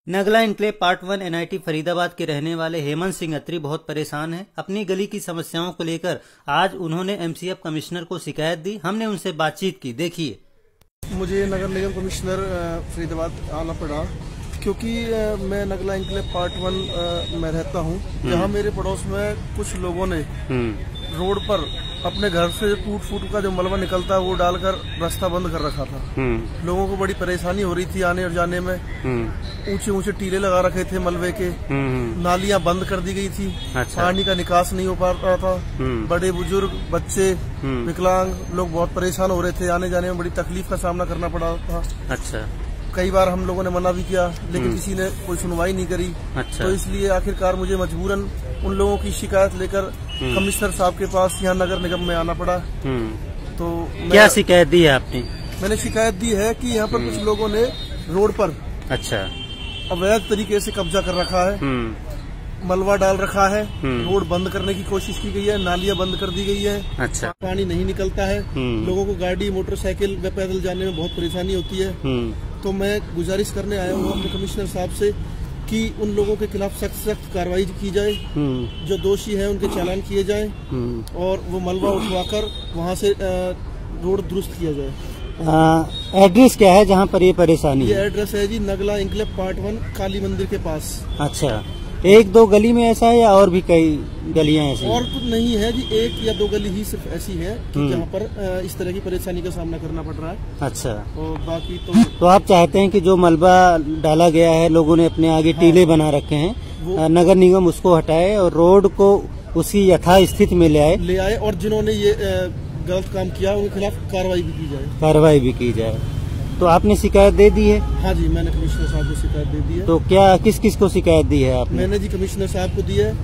Nagla enclave part 1 NIT Faridabad के रहने वाले हेमंत सिंह अत्री बहुत परेशान हैं। अपनी गली की समस्याओं को लेकर आज उन्होंने MCF कमिश्नर को शिकायत दी। हमने उनसे बातचीत की, देखिए। मुझे नगर निगम कमिश्नर फरीदाबाद आना पड़ा क्योंकि मैं नगला इनक्लेव पार्ट 1 में रहता हूं, जहां मेरे पड़ोस में कुछ लोगों ने रोड पर अपने घर से टूट फूट का जो मलबा निकलता है वो डालकर रास्ता बंद कर रखा था। लोगों को बड़ी परेशानी हो रही थी आने और जाने में। ऊंचे ऊंचे टीले लगा रखे थे मलबे के। नालियां बंद कर दी गई थी। अच्छा। पानी का निकास नहीं हो पा रहा था। बड़े बुजुर्ग, बच्चे, विकलांग लोग बहुत परेशान हो रहे थे। आने जाने में बड़ी तकलीफ का सामना करना पड़ा था। अच्छा। कई बार हम लोगों ने मना भी किया, लेकिन किसी ने कोई सुनवाई नहीं करी। अच्छा। तो इसलिए आखिरकार मुझे मजबूरन उन लोगों की शिकायत लेकर कमिश्नर साहब के पास यहाँ नगर निगम में आना पड़ा। तो क्या शिकायत दी है आपने? मैंने शिकायत दी है कि यहाँ पर कुछ लोगों ने रोड पर अच्छा अवैध तरीके से कब्जा कर रखा है, मलबा डाल रखा है, रोड बंद करने की कोशिश की गई है, नालियां बंद कर दी गई है। अच्छा। पानी नहीं निकलता है, लोगों को गाड़ी, मोटरसाइकिल व पैदल जाने में बहुत परेशानी होती है। तो मैं गुजारिश करने आया हूँ अपने कमिश्नर साहब से कि उन लोगों के खिलाफ सख्त कार्रवाई की जाए, जो दोषी हैं उनके चालान किए जाए और वो मलबा उठवाकर वहाँ से रोड दुरुस्त किया जाए। एड्रेस क्या है जहाँ पर ये परेशानी? ये एड्रेस है जी नगला इनक्लेव पार्ट 1 काली मंदिर के पास। अच्छा, एक दो गली में ऐसा है या और भी कई गलियां ऐसी? और कुछ नहीं है जी, एक या दो गली ही सिर्फ ऐसी है कि जहाँ पर इस तरह की परेशानी का सामना करना पड़ रहा है। अच्छा। और बाकी तो आप चाहते हैं कि जो मलबा डाला गया है, लोगों ने अपने आगे टीले बना रखे हैं, नगर निगम उसको हटाए और रोड को उसी यथास्थिति में ले आए और जिन्होंने ये गलत काम किया उनके खिलाफ कार्रवाई भी की जाए। तो आपने शिकायत दे दी है? हाँ जी, मैंने कमिश्नर साहब को शिकायत दे दी है। तो क्या किस किस को शिकायत दी है आपने? मैंने जी कमिश्नर साहब को दी है,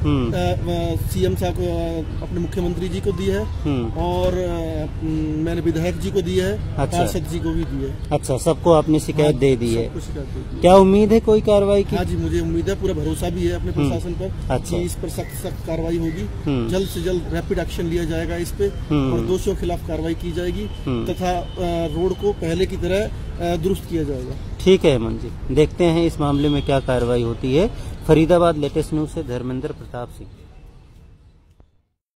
CM साहब को, अपने मुख्यमंत्री जी को दी है और मैंने विधायक जी को दी है। अच्छा। पार्षद जी को भी दी है। अच्छा, सबको आपने शिकायत दे दी है? क्या उम्मीद है कोई कार्रवाई की? हाँ जी, मुझे उम्मीद है, पूरा भरोसा भी है अपने प्रशासन पर। अच्छा। इस पर सख्त कार्रवाई होगी, जल्द से जल्द रैपिड एक्शन लिया जाएगा इस पे और दोषियों के खिलाफ कार्रवाई की जाएगी तथा रोड को पहले की तरह दुरुस्त किया जाएगा। ठीक है हेमंत जी, देखते हैं इस मामले में क्या कार्रवाई होती है। फरीदाबाद लेटेस्ट न्यूज से धर्मेंद्र प्रताप सिंह।